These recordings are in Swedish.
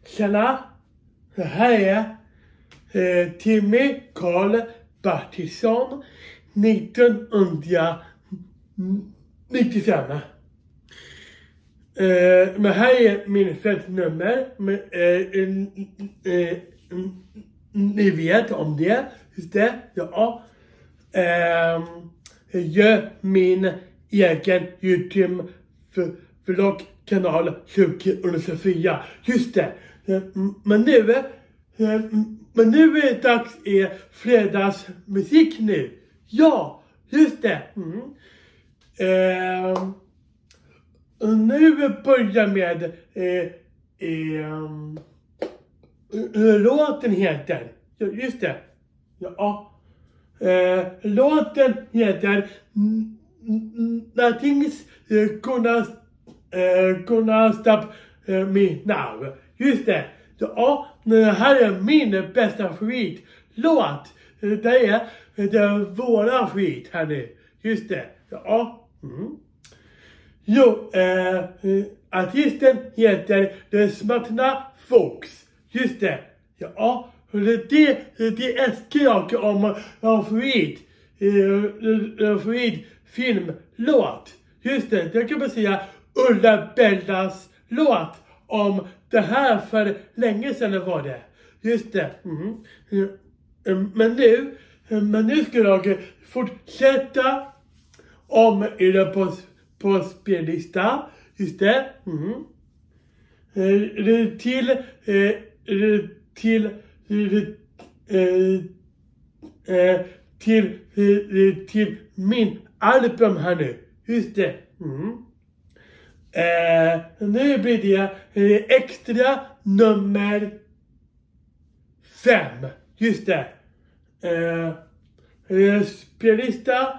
Tjena, det här är Timmy Karl Bertilsson 1995. Men här är min födelsenummer. Ni vet om det, just det, ja. Jag gör min egen YouTube-vloggkanal 2004, just det. Men nu är det dags i fredagsmusik nu. Ja, just det. Nu börjar med låten heter, just det, ja. Låten heter Nothing's gonna stop me now. Just det. Ja, det här är min bästa favoritlåt. Det är våra favorit här nu. Just det. Ja. Jo, artisten heter The Smartna Folks. Just det. Ja, det älskar jag om favorit filmlåt. Just det, jag kan bara säga Ulla Bellas låt om det här för länge sedan var det. Just det. Men nu ska jag fortsätta om på spellista. Just det. Till min album här nu. Just det. Nu blir det extra nummer 5. Just det. Spellista,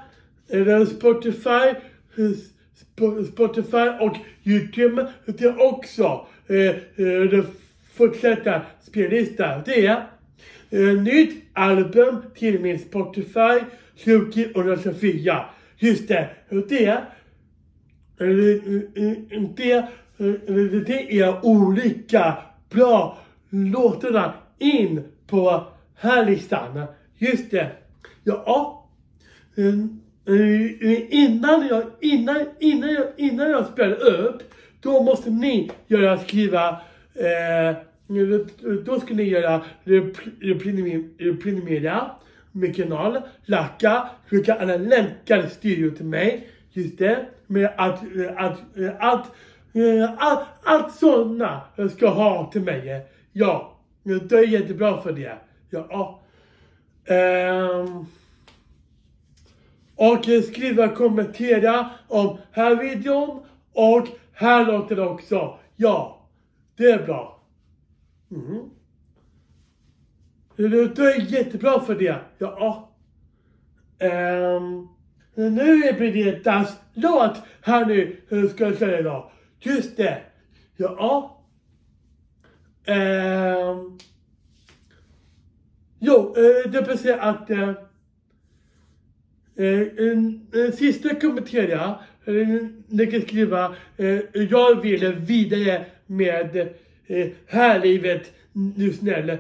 Spotify och YouTube. Det är också fortsätta spellista. Det är nytt album till min Spotify 2004. Just det. Det är olika bra låtarna in på här listan. Just det. Ja. Innan jag spelar upp, då måste ni skriva. Då ska ni göra prenumerera med kanal, lacka, skicka alla länkar styr till mig. Just det, med allt sådana jag ska ha till mig. Ja, det är jättebra för det. Ja. Och skriva, kommentera om här videon och här låter det också. Ja, det är bra. Det är jättebra för det. Ja. Nu blir det danslåt här nu, ska jag säga idag. Just det. Ja. Det vill säga att sista kommentera, ni kan skriva jag vill vidare med här livet nu snälla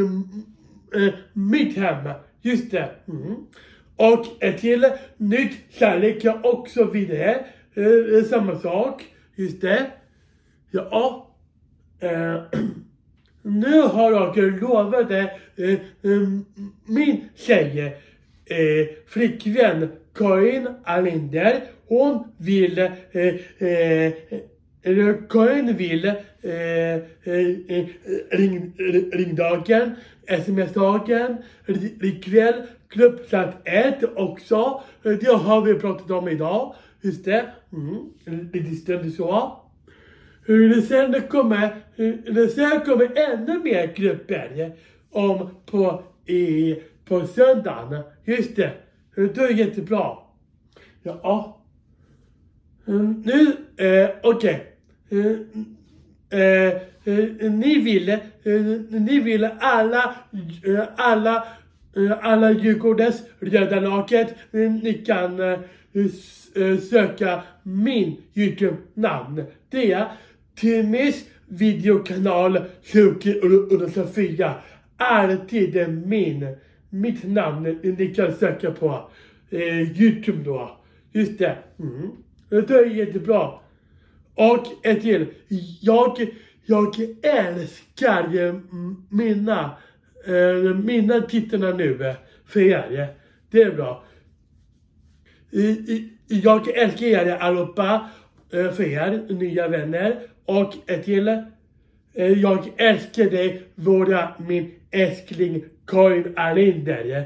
mitt hem. Just det. Och till nytt kärlek jag också vidare. Samma sak. Just det. Ja. Nu har jag lovat min tjej, flickvän Karin Alinder. Hon vill ringdagen, sms-dagen, ikväll, klubbsatt 1 också. Det har vi pratat om idag. Just det. Lite stund så. Sen kommer ännu mer grupper på söndagen. Just det. Det är jättebra. Ja. Nu, okej. Ni vill alla Djurgårdens röda laget. Ni kan söka min YouTube-namn. Det är Timmys videokanal Suki och Sofia. Alltid mitt namn ni kan söka på YouTube då. Just det. Det är jättebra. Och ett till. Jag älskar mina tittarna nu för er. Det är bra. Jag älskar er allihopa för er nya vänner. Och ett till. Jag älskar dig, min älskling Karin Alinder.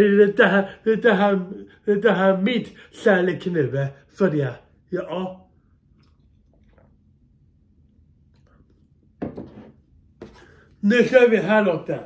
Det här mitt kärlek nu för det. Ja. Nu kör vi här Lotta.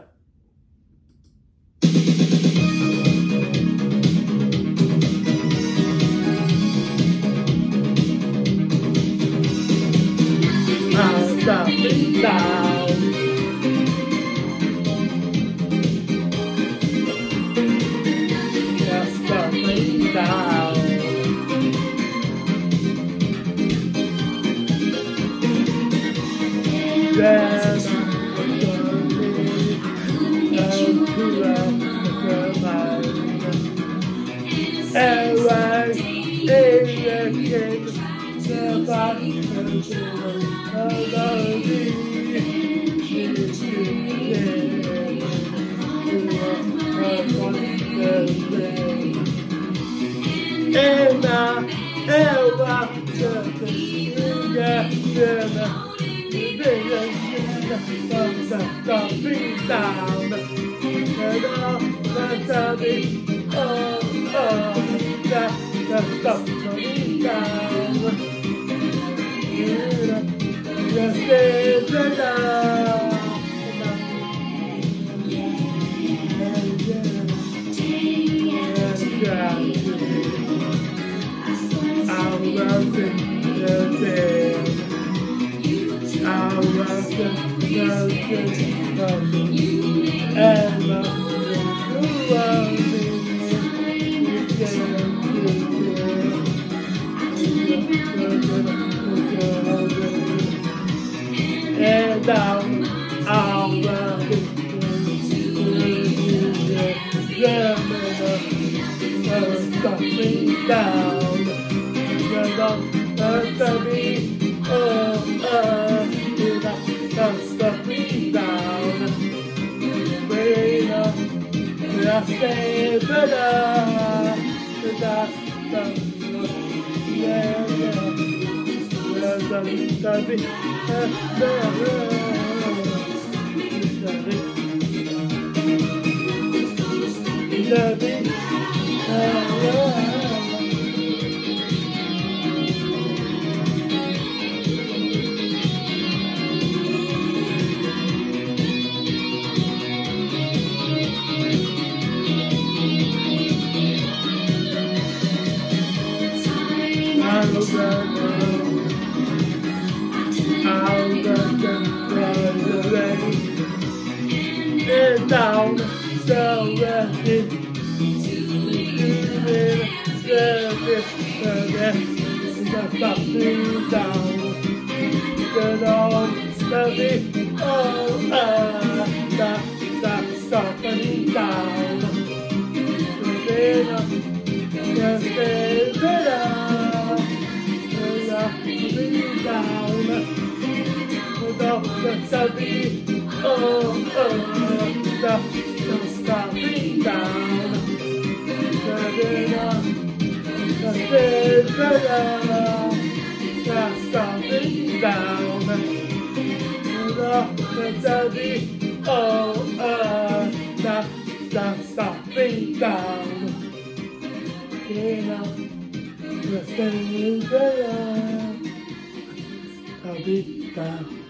I'll be down.